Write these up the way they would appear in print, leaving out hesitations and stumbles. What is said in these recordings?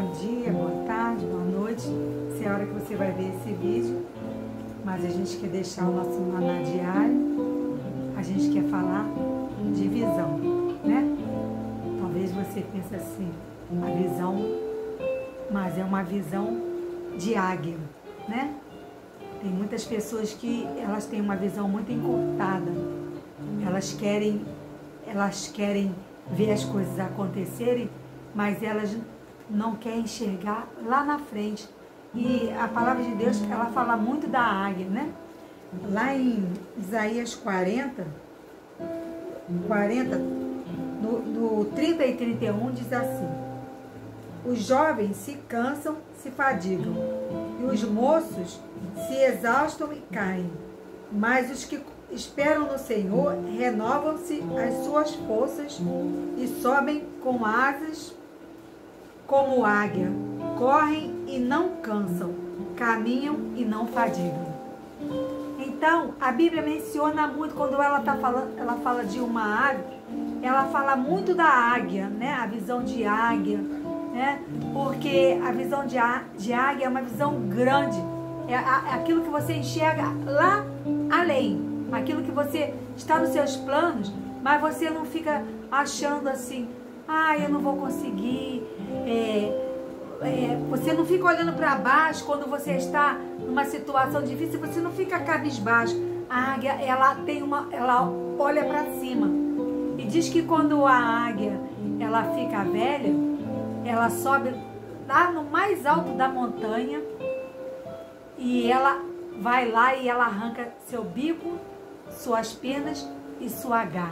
dia, boa tarde, boa noite. Se é a hora que você vai ver esse vídeo, mas a gente quer deixar o nosso maná diário, a gente quer falar de visão, né? Talvez você pense assim, a visão, mas é uma visão de águia, né? Tem muitas pessoas que elas têm uma visão muito encurtada, elas querem ver as coisas acontecerem, mas elas não querem enxergar lá na frente. E a palavra de Deus, ela fala muito da águia, né? Lá em Isaías 40, no 30 e 31, diz assim: os jovens se cansam, se fadigam, e os moços se exaustam e caem, mas os que esperam no Senhor renovam-se as suas forças e sobem com asas como águia, correm e não cansam, caminham e não fadigam. Então, a Bíblia menciona muito, quando ela fala de uma ave, ela fala muito da águia, né? A visão de águia, né? Porque a visão de águia é uma visão grande, é aquilo que você enxerga lá além, aquilo que você está nos seus planos, mas você não fica achando assim, eu não vou conseguir. Você não fica olhando para baixo quando você está numa situação difícil, você não fica cabisbaixo. A águia, ela olha para cima. E diz que quando a águia, ela fica velha, ela sobe lá no mais alto da montanha e ela vai lá e ela arranca seu bico, suas penas e sua garra.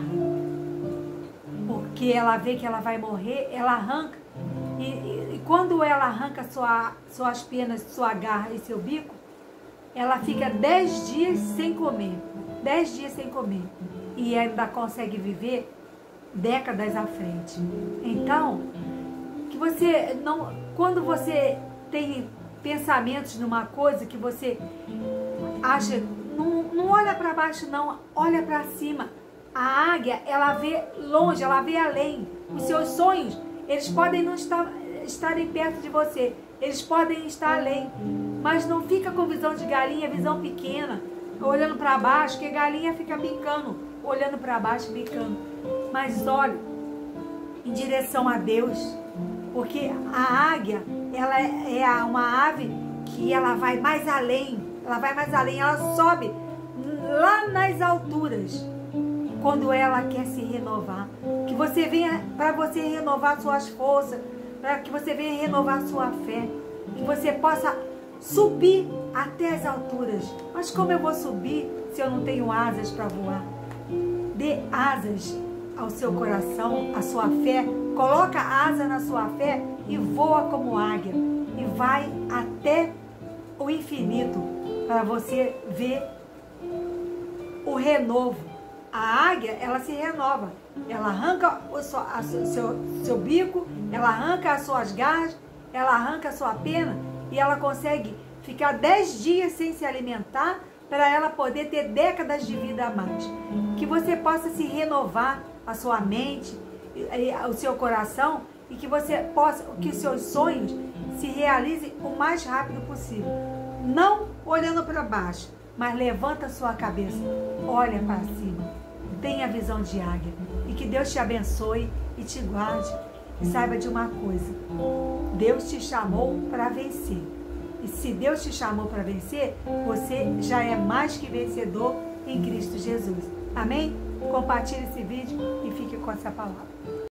Porque ela vê que ela vai morrer, ela arranca. E quando ela arranca suas penas, sua garra e seu bico, ela fica 10 dias sem comer. 10 dias sem comer. E ainda consegue viver décadas à frente. Então, que você não, quando você tem pensamentos numa coisa que você acha, não olha para baixo não, olha para cima. A águia, ela vê longe, ela vê além. Os seus sonhos, eles podem não estarem perto de você, eles podem estar além, mas não fica com visão de galinha, visão pequena, olhando para baixo, que galinha fica bicando, olhando para baixo, bicando. Mas olha em direção a Deus, porque a águia, ela é uma ave que ela vai mais além, ela sobe lá nas alturas. Quando ela quer se renovar, que você venha para você renovar suas forças, para que você venha renovar sua fé, que você possa subir até as alturas. Mas como eu vou subir se eu não tenho asas para voar? Dê asas ao seu coração, à sua fé, coloca asa na sua fé e voa como águia e vai até o infinito para você ver o renovo. A águia, ela se renova, ela arranca seu bico, ela arranca as suas garras, ela arranca a sua pena e ela consegue ficar 10 dias sem se alimentar para ela poder ter décadas de vida a mais. Que você possa se renovar a sua mente, o seu coração e que que os seus sonhos se realizem o mais rápido possível. Não olhando para baixo, mas levanta a sua cabeça, olha para cima. Tenha a visão de águia e que Deus te abençoe e te guarde. E saiba de uma coisa, Deus te chamou para vencer. E se Deus te chamou para vencer, você já é mais que vencedor em Cristo Jesus. Amém? Compartilhe esse vídeo e fique com essa palavra.